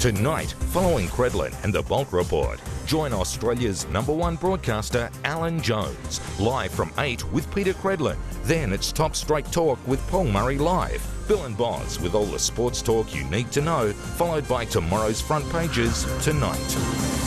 Tonight, following Credlin and the Bolt Report, join Australia's #1 broadcaster, Alan Jones, live from 8 with Peter Credlin. Then it's Top Straight Talk with Paul Murray live. Bill and Boz with all the sports talk you need to know, followed by tomorrow's front pages tonight.